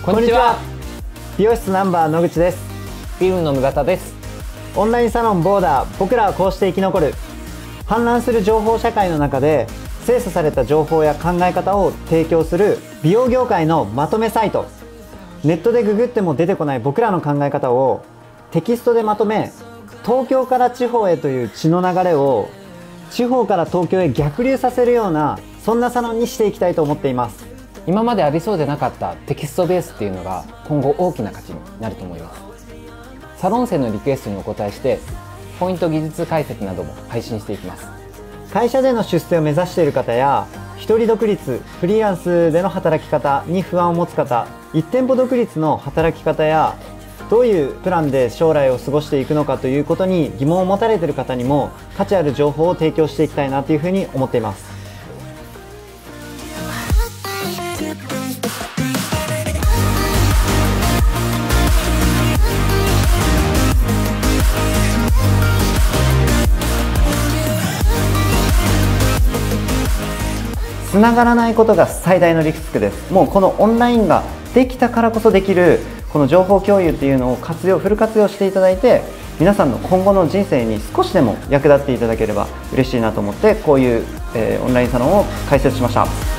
こんにちは。美容室ナンバー野口です。 フィルムの村田です。 オンラインサロンボーダー、僕らはこうして生き残る。氾濫する情報社会の中で精査された情報や考え方を提供する美容業界のまとめサイト。ネットでググっても出てこない僕らの考え方をテキストでまとめ、東京から地方へという血の流れを地方から東京へ逆流させるような、そんなサロンにしていきたいと思っています。 今までありそうでなかったテキストベースっていうのが今後大きな価値になると思います。サロン生のリクエストにお答えしてポイント技術解説なども配信していきます。 会社での出世を目指している方や、一人独立フリーランスでの働き方に不安を持つ方、一店舗独立の働き方やどういうプランで将来を過ごしていくのかということに疑問を持たれている方にも価値ある情報を提供していきたいなというふうに思っています。つながらないことが最大のリスクです。もうこのオンラインができたからこそできるこの情報共有っていうのをフル活用していただいて、皆さんの今後の人生に少しでも役立っていただければ嬉しいなと思って、こういう、オンラインサロンを開設しました。